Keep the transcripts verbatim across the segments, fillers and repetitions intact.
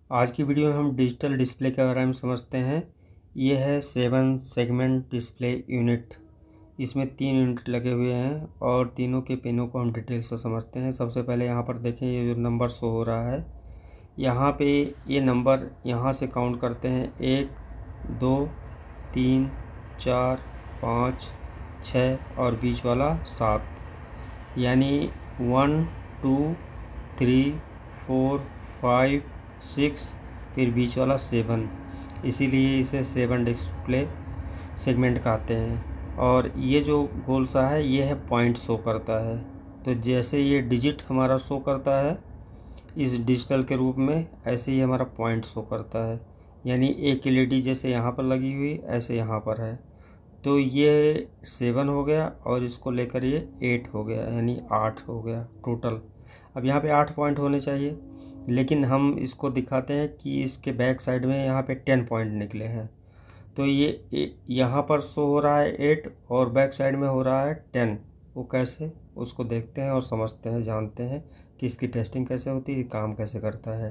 आज की वीडियो में हम डिजिटल डिस्प्ले के बारे में समझते हैं। ये है सेवन सेगमेंट डिस्प्ले यूनिट। इसमें तीन यूनिट लगे हुए हैं और तीनों के पिनों को हम डिटेल से समझते हैं। सबसे पहले यहाँ पर देखें, ये जो नंबर शो हो रहा है, यहाँ पे ये नंबर यहाँ से काउंट करते हैं। एक, दो, तीन, चार, पाँच, छः और बीच वाला सात, यानी one, two, three, four, five, six, फिर बीच वाला सेवन। इसीलिए इसे सेवन डिस्प्ले सेगमेंट कहते हैं। और ये जो गोल सा है, ये है पॉइंट शो करता है। तो जैसे ये डिजिट हमारा शो करता है इस डिजिटल के रूप में, ऐसे ही हमारा पॉइंट शो करता है। यानी एक एलईडी जैसे यहाँ पर लगी हुई ऐसे यहाँ पर है। तो ये सेवन हो गया और इसको लेकर ये एट हो गया, यानी आठ हो गया टोटल। अब यहाँ पे आठ पॉइंट होने चाहिए, लेकिन हम इसको दिखाते हैं कि इसके बैक साइड में यहाँ पे टेन पॉइंट निकले हैं। तो ये यहाँ पर शो हो रहा है एट और बैक साइड में हो रहा है टेन। वो कैसे, उसको देखते हैं और समझते हैं, जानते हैं कि इसकी टेस्टिंग कैसे होती है, काम कैसे करता है।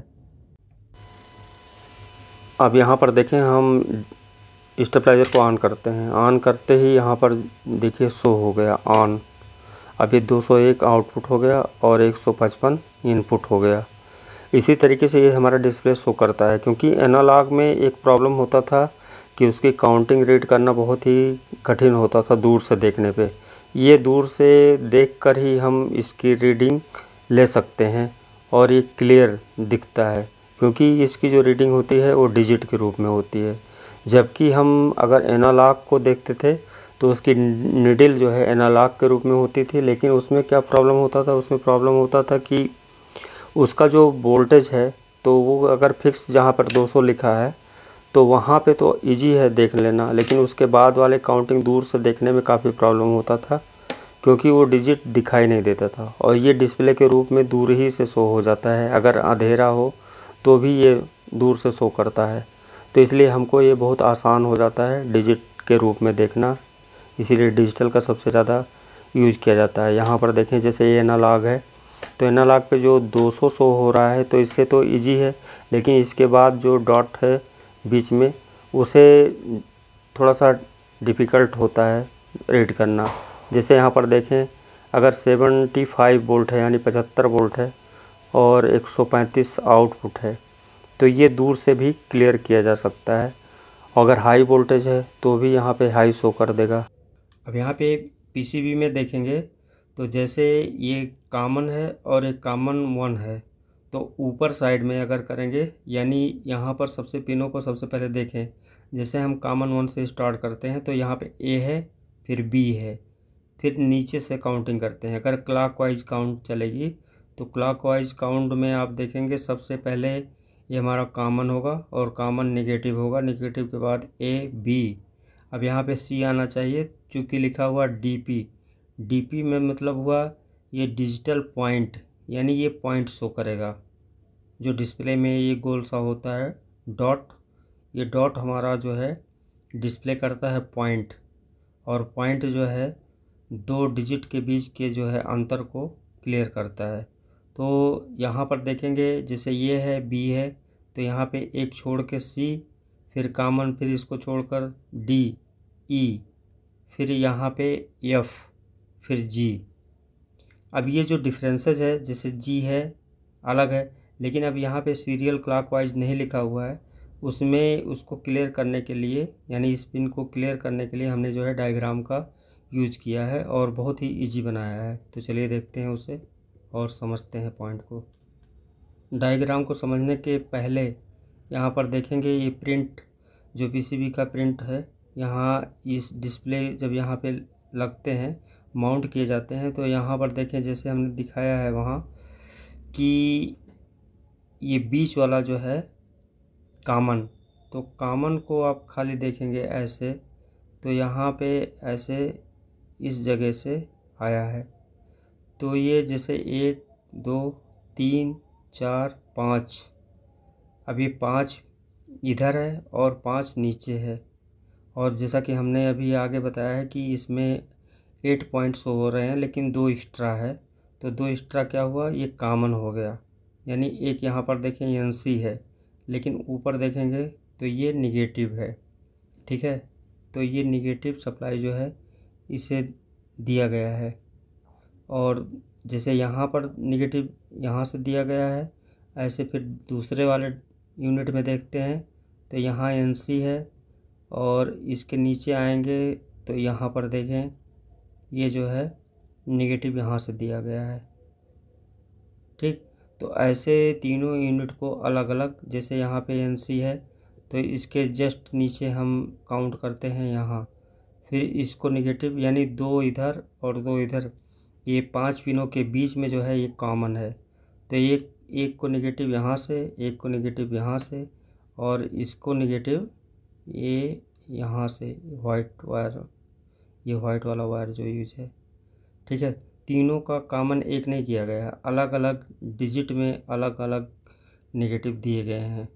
अब यहाँ पर देखें, हम स्टेबलाइजर को ऑन करते हैं। ऑन करते ही यहाँ पर देखिए शो हो गया ऑन। अब ये दो सौ एक आउटपुट हो गया और एक सौ पचपन इनपुट हो गया। इसी तरीके से ये हमारा डिस्प्ले शो करता है। क्योंकि एनालॉग में एक प्रॉब्लम होता था कि उसकी काउंटिंग रीड करना बहुत ही कठिन होता था दूर से देखने पे। ये दूर से देखकर ही हम इसकी रीडिंग ले सकते हैं और ये क्लियर दिखता है, क्योंकि इसकी जो रीडिंग होती है वो डिजिट के रूप में होती है। जबकि हम अगर एनालॉग को देखते थे तो उसकी निडल जो है एनालॉग के रूप में होती थी। लेकिन उसमें क्या प्रॉब्लम होता था, उसमें प्रॉब्लम होता था कि उसका जो वोल्टेज है, तो वो अगर फिक्स जहाँ पर दो सौ लिखा है तो वहाँ पे तो इजी है देख लेना, लेकिन उसके बाद वाले काउंटिंग दूर से देखने में काफ़ी प्रॉब्लम होता था, क्योंकि वो डिजिट दिखाई नहीं देता था। और ये डिस्प्ले के रूप में दूर ही से शो हो जाता है। अगर अंधेरा हो तो भी ये दूर से शो करता है। तो इसलिए हमको ये बहुत आसान हो जाता है डिजिट के रूप में देखना। इसीलिए डिजिटल का सबसे ज़्यादा यूज किया जाता है। यहाँ पर देखें, जैसे ये एनालॉग है तो एनालॉग पे जो दो सौ शो हो रहा है तो इससे तो इजी है, लेकिन इसके बाद जो डॉट है बीच में, उसे थोड़ा सा डिफ़िकल्ट होता है रीड करना। जैसे यहाँ पर देखें, अगर पचहत्तर वोल्ट है यानी पचहत्तर वोल्ट है और एक सौ पैंतीस आउटपुट है, तो ये दूर से भी क्लियर किया जा सकता है। अगर हाई वोल्टेज है तो भी यहाँ पे हाई शो कर देगा। अब यहाँ पे पीसीबी में देखेंगे तो जैसे ये कॉमन है और एक कॉमन वन है, तो ऊपर साइड में अगर करेंगे, यानी यहाँ पर सबसे पिनों को सबसे पहले देखें। जैसे हम कॉमन वन से स्टार्ट करते हैं तो यहाँ पे ए है, फिर बी है, फिर नीचे से काउंटिंग करते हैं। अगर क्लॉकवाइज काउंट चलेगी तो क्लॉकवाइज काउंट में आप देखेंगे सबसे पहले ये हमारा कॉमन होगा और कॉमन नेगेटिव होगा, नेगेटिव के बाद ए, बी। अब यहाँ पे सी आना चाहिए, चूँकि लिखा हुआ डी पी। डीपी में मतलब हुआ ये डिजिटल पॉइंट, यानी ये पॉइंट शो करेगा। जो डिस्प्ले में ये गोल सा होता है डॉट, ये डॉट हमारा जो है डिस्प्ले करता है पॉइंट। और पॉइंट जो है दो डिजिट के बीच के जो है अंतर को क्लियर करता है। तो यहाँ पर देखेंगे, जैसे ये है बी है, तो यहाँ पे एक छोड़ के सी, फिर कॉमन, फिर इसको छोड़कर डी, ई, फिर यहाँ पे एफ, फिर जी। अब ये जो डिफरेंसेस है, जैसे जी है अलग है, लेकिन अब यहाँ पे सीरियल क्लॉकवाइज नहीं लिखा हुआ है। उसमें उसको क्लियर करने के लिए, यानी स्पिन को क्लियर करने के लिए हमने जो है डायग्राम का यूज किया है और बहुत ही इजी बनाया है। तो चलिए देखते हैं उसे और समझते हैं पॉइंट को। डायग्राम को समझने के पहले यहाँ पर देखेंगे, ये प्रिंट जो पीसीबी का प्रिंट है, यहाँ इस डिस्प्ले जब यहाँ पे लगते हैं, माउंट किए जाते हैं, तो यहाँ पर देखें जैसे हमने दिखाया है वहाँ कि ये बीच वाला जो है कॉमन, तो कॉमन को आप खाली देखेंगे ऐसे, तो यहाँ पे ऐसे इस जगह से आया है। तो ये जैसे एक, दो, तीन, चार, पाँच, अभी पाँच इधर है और पाँच नीचे है। और जैसा कि हमने अभी आगे बताया है कि इसमें एट पॉइंट शो हो रहे हैं, लेकिन दो एक्स्ट्रा है। तो दो एक्स्ट्रा क्या हुआ, ये कॉमन हो गया। यानी एक यहाँ पर देखें एन सी है, लेकिन ऊपर देखेंगे तो ये निगेटिव है। ठीक है, तो ये निगेटिव सप्लाई जो है इसे दिया गया है। और जैसे यहाँ पर निगेटिव यहाँ से दिया गया है, ऐसे फिर दूसरे वाले यूनिट में देखते हैं तो यहाँ एन सी है, और इसके नीचे आएंगे तो यहाँ पर देखें ये जो है निगेटिव यहाँ से दिया गया है। ठीक, तो ऐसे तीनों यूनिट को अलग अलग, जैसे यहाँ पे एन सी है तो इसके जस्ट नीचे हम काउंट करते हैं यहाँ, फिर इसको निगेटिव यानी दो इधर और दो इधर, ये पांच पिनों के बीच में जो है ये कॉमन है, तो एक एक को निगेटिव यहाँ से, एक को निगेटिव यहाँ से, और इसको निगेटिव ये यहाँ से वाइट वायर, ये वाइट वाला वायर जो यूज है। ठीक है, तीनों का कॉमन एक नहीं किया गया है, अलग अलग डिजिट में अलग अलग नेगेटिव दिए गए हैं।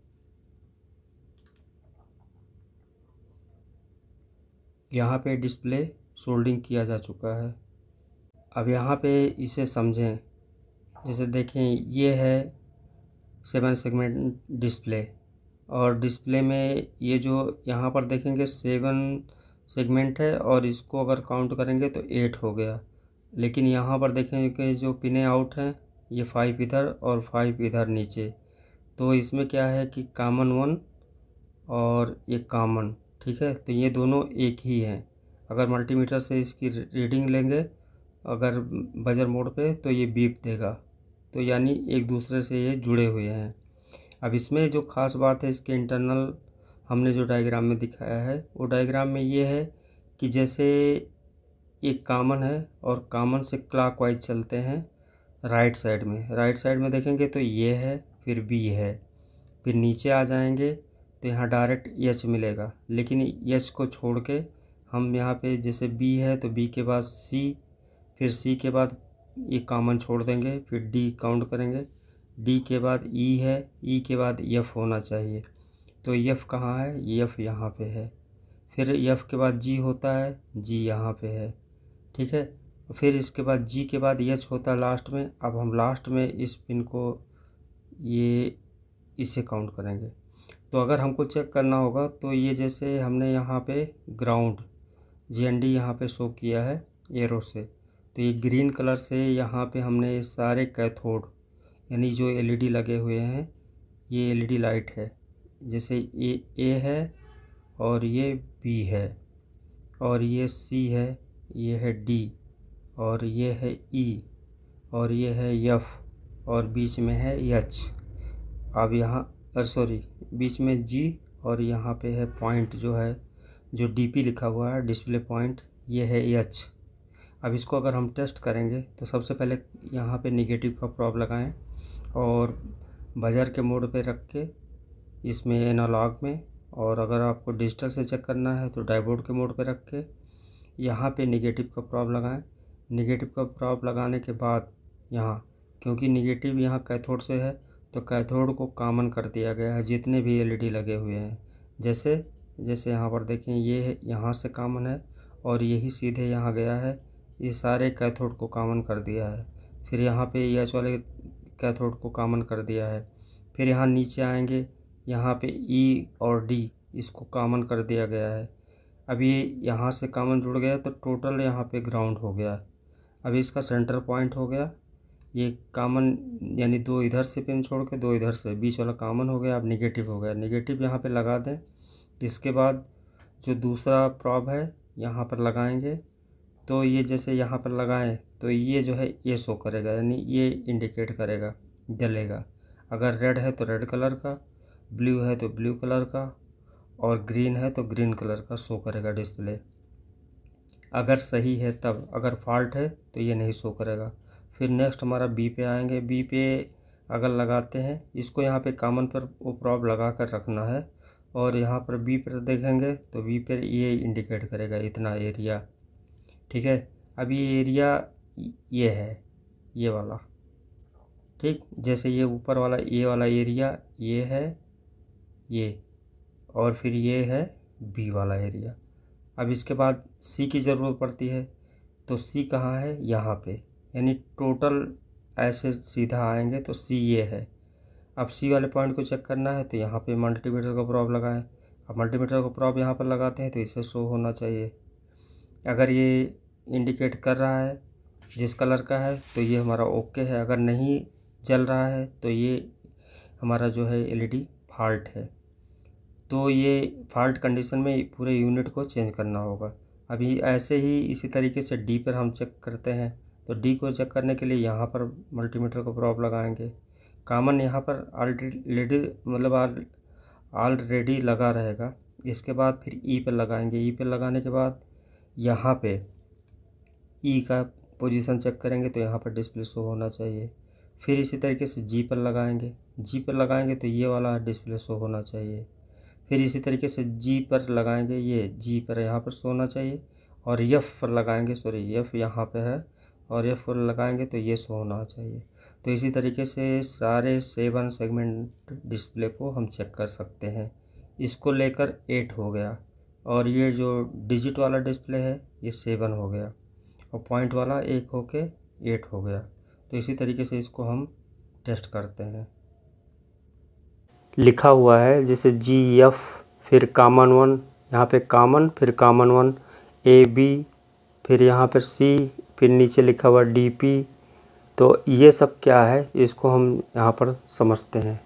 यहाँ पे डिस्प्ले सोल्डिंग किया जा चुका है। अब यहाँ पे इसे समझें, जैसे देखें ये है सेवन सेगमेंट डिस्प्ले, और डिस्प्ले में ये जो यहाँ पर देखेंगे सेवन सेगमेंट है, और इसको अगर काउंट करेंगे तो एट हो गया। लेकिन यहाँ पर देखेंगे कि जो पिने आउट हैं ये फाइव इधर और फाइव इधर नीचे, तो इसमें क्या है कि कॉमन वन और ये कॉमन। ठीक है, तो ये दोनों एक ही हैं। अगर मल्टीमीटर से इसकी रीडिंग लेंगे अगर बजर मोड पे तो ये बीप देगा, तो यानी एक दूसरे से ये जुड़े हुए हैं। अब इसमें जो ख़ास बात है, इसके इंटरनल हमने जो डायग्राम में दिखाया है वो डायग्राम में ये है कि जैसे एक कॉमन है और कॉमन से क्लॉकवाइज चलते हैं राइट साइड में, राइट साइड में देखेंगे तो ये है, फिर बी है, फिर नीचे आ जाएंगे तो यहाँ डायरेक्ट एच मिलेगा, लेकिन एच को छोड़ के हम यहाँ पे जैसे बी है तो बी के बाद सी, फिर सी के बाद ये कॉमन छोड़ देंगे, फिर डी काउंट करेंगे, डी के बाद ई है, ई के बाद एफ होना चाहिए, तो एफ कहाँ है, एफ यहाँ पे है, फिर एफ के बाद जी होता है, जी यहाँ पे है। ठीक है, फिर इसके बाद जी के बाद एच होता है लास्ट में। अब हम लास्ट में इस पिन को ये इसे काउंट करेंगे। तो अगर हमको चेक करना होगा तो ये जैसे हमने यहाँ पे ग्राउंड जी एन डी यहाँ पे शो किया है एरो से, तो ये ग्रीन कलर से यहाँ पे हमने सारे कैथोड यानी जो एलईडी लगे हुए हैं, ये एलईडी लाइट है, जैसे ये ए है और ये बी है और ये सी है, ये है डी और ये है ई और ये है एफ और बीच में है एच। अब यहाँ सॉरी बीच में जी और यहाँ पे है पॉइंट जो है जो डीपी लिखा हुआ है डिस्प्ले पॉइंट, ये है एच। अब इसको अगर हम टेस्ट करेंगे तो सबसे पहले यहाँ पे निगेटिव का प्रोब लगाएं और बजर के मोड पे रख के इसमें एनालॉग में, और अगर आपको डिजिटल से चेक करना है तो डायोड के मोड पे रख के यहाँ पे निगेटिव का प्रोब लगाएं। निगेटिव का प्रोब लगाने के बाद यहाँ, क्योंकि निगेटिव यहाँ कैथोड से है तो कैथोड को कॉमन कर दिया गया है जितने भी एलईडी लगे हुए हैं। जैसे जैसे यहाँ पर देखें ये यहाँ से कॉमन है और यही सीधे यहाँ गया है, ये सारे कैथोड को कॉमन कर दिया है। फिर यहाँ पे एच वाले कैथोड को कॉमन कर दिया है। फिर यहाँ नीचे आएंगे, यहाँ पे ई और डी इसको कॉमन कर दिया गया है। अब ये यहाँ से कॉमन जुड़ गया तो टोटल यहाँ पे ग्राउंड हो गया। अब इसका सेंटर पॉइंट हो गया, ये कॉमन यानी दो इधर से पिन छोड़ के दो इधर से, बीच वाला कॉमन हो गया। अब निगेटिव हो गया, निगेटिव यहाँ पे लगा दें। इसके बाद जो दूसरा प्रॉब है यहाँ पर लगाएंगे, तो ये जैसे यहाँ पर लगाएं तो ये जो है ये शो करेगा, यानी ये इंडिकेट करेगा, जलेगा। अगर रेड है तो रेड कलर का, ब्लू है तो ब्लू कलर का, और ग्रीन है तो ग्रीन कलर का शो करेगा डिस्प्ले। अगर सही है तब, अगर फॉल्ट है तो ये नहीं शो करेगा। फिर नेक्स्ट हमारा बी पे आएंगे। बी पे अगर लगाते हैं इसको यहाँ पे कॉमन पर वो प्रॉब लगा कर रखना है, और यहाँ पर बी पर देखेंगे तो बी पर ये इंडिकेट करेगा इतना एरिया। ठीक है, अब ये एरिया ये है ये वाला, ठीक, जैसे ये ऊपर वाला ये वाला एरिया ये है ये, और फिर ये है बी वाला एरिया। अब इसके बाद सी की ज़रूरत पड़ती है, तो सी कहाँ है, यहाँ पे, यानी टोटल ऐसे सीधा आएंगे तो सी ये है। अब सी वाले पॉइंट को चेक करना है तो यहाँ पे मल्टीमीटर का प्रॉब लगाएं। अब मल्टीमीटर का प्रॉब यहाँ पर लगाते हैं तो इसे शो होना चाहिए। अगर ये इंडिकेट कर रहा है जिस कलर का है तो ये हमारा ओके है, अगर नहीं जल रहा है तो ये हमारा जो है एलईडी फॉल्ट है। तो ये फॉल्ट कंडीशन में पूरे यूनिट को चेंज करना होगा। अभी ऐसे ही इसी तरीके से डी पर हम चेक करते हैं। तो डी को चेक करने के लिए यहाँ पर मल्टीमीटर को प्रॉब लगाएंगे। कॉमन यहाँ पर ऑलरेडी मतलब ऑलरेडी लगा रहेगा। इसके बाद फिर ई पर लगाएंगे। ई पर लगाने के बाद यहाँ पे ई का पोजीशन चेक करेंगे तो यहाँ पर डिस्प्ले शो होना चाहिए। फिर इसी तरीके से जी पर लगाएंगे। जी पर लगाएंगे तो ये वाला डिस्प्ले शो होना चाहिए। फिर इसी तरीके से जी पर लगाएंगे, ये जी पर यहाँ पर शो होना चाहिए। और एफ पर लगाएंगे, सॉरी एफ यहाँ पे है, और एफ पर लगाएंगे तो ये शो होना चाहिए। तो इसी तरीके से सारे सेवन सेगमेंट डिस्प्ले को हम चेक कर सकते हैं। इसको लेकर एट हो गया, और ये जो डिजिट वाला डिस्प्ले है ये सेवन हो गया, और पॉइंट वाला एक होके एट हो गया। तो इसी तरीके से इसको हम टेस्ट करते हैं। लिखा हुआ है जैसे जी एफ, फिर कॉमन वन, यहाँ पे कॉमन, फिर कॉमन वन, ए बी, फिर यहाँ पर सी, फिर नीचे लिखा हुआ डी पी। तो ये सब क्या है इसको हम यहाँ पर समझते हैं।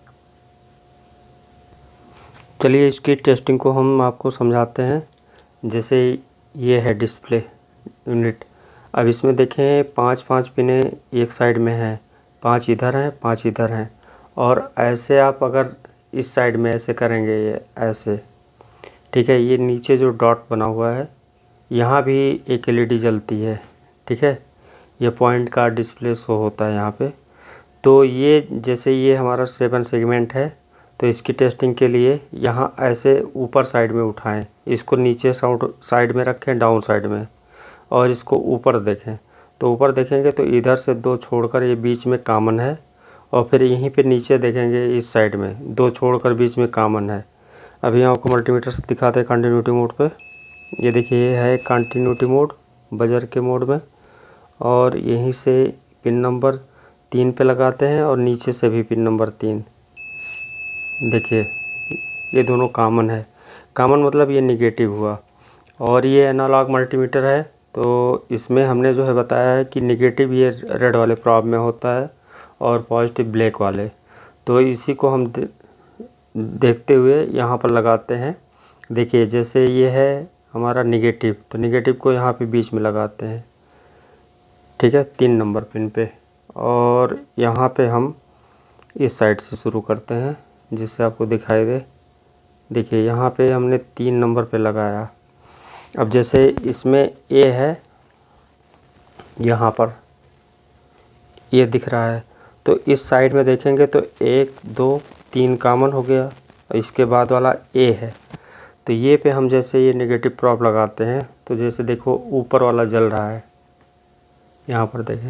चलिए इसकी टेस्टिंग को हम आपको समझाते हैं। जैसे ये है डिस्प्ले यूनिट। अब इसमें देखें पांच पांच पिने एक साइड में हैं, पांच इधर हैं, पांच इधर हैं। और ऐसे आप अगर इस साइड में ऐसे करेंगे, ये ऐसे, ठीक है। ये नीचे जो डॉट बना हुआ है यहाँ भी एक एलईडी जलती है, ठीक है। ये पॉइंट का डिस्प्ले शो होता है यहाँ पे। तो ये जैसे ये हमारा सेवन सेगमेंट है, तो इसकी टेस्टिंग के लिए यहाँ ऐसे ऊपर साइड में उठाएं, इसको नीचे साउंड साइड में रखें, डाउन साइड में, और इसको ऊपर देखें। तो ऊपर देखेंगे तो इधर से दो छोड़कर ये बीच में कॉमन है, और फिर यहीं पे नीचे देखेंगे इस साइड में दो छोड़कर बीच में कॉमन है। अभी आपको मल्टीमीटर से दिखाते हैं कंटिन्यूटी मोड पे। ये देखिए ये है कंटिन्यूटी मोड बजर के मोड में, और यहीं से पिन नंबर तीन पे लगाते हैं और नीचे से भी पिन नंबर तीन। देखिए ये दोनों कॉमन है। कॉमन मतलब ये निगेटिव हुआ। और ये एनालॉग मल्टीमीटर है, तो इसमें हमने जो है बताया है कि निगेटिव ये रेड वाले प्रॉब में होता है और पॉजिटिव ब्लैक वाले। तो इसी को हम दे, देखते हुए यहाँ पर लगाते हैं। देखिए जैसे ये है हमारा निगेटिव, तो निगेटिव को यहाँ पे बीच में लगाते हैं, ठीक है, तीन नंबर पिन पे। और यहाँ पे हम इस साइड से शुरू करते हैं जिससे आपको दिखाई दे। देखिए यहाँ पे हमने तीन नंबर पे लगाया। अब जैसे इसमें ए है, यहाँ पर ये दिख रहा है, तो इस साइड में देखेंगे तो एक दो तीन कॉमन हो गया, और इसके बाद वाला ए है। तो ये पे हम जैसे ये नेगेटिव प्रॉब लगाते हैं, तो जैसे देखो ऊपर वाला जल रहा है, यहाँ पर देखें,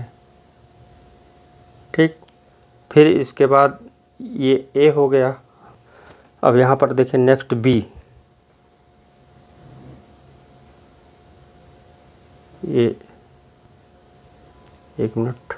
ठीक। फिर इसके बाद ये ए हो गया। अब यहाँ पर देखें नेक्स्ट बी, ये एक मिनट,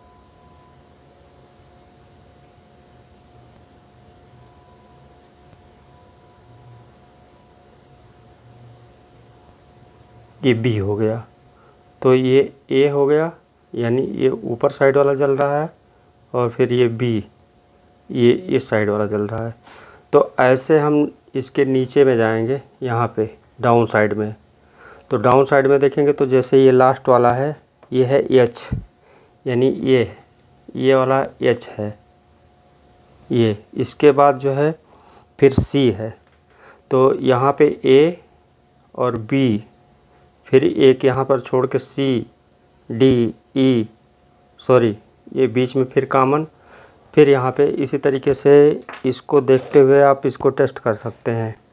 ये बी हो गया। तो ये ए हो गया, यानी ये ऊपर साइड वाला जल रहा है, और फिर ये बी, ये इस साइड वाला जल रहा है। तो ऐसे हम इसके नीचे में जाएंगे, यहाँ पे डाउन साइड में। तो डाउन साइड में देखेंगे तो जैसे ये लास्ट वाला है, ये है एच, यानी ये ये वाला एच है ये। इसके बाद जो है फिर सी है। तो यहाँ पे ए और बी, फिर एक यहाँ पर छोड़ के सी डी ई, सॉरी ये बीच में फिर कॉमन, फिर यहाँ पे इसी तरीके से इसको देखते हुए आप इसको टेस्ट कर सकते हैं।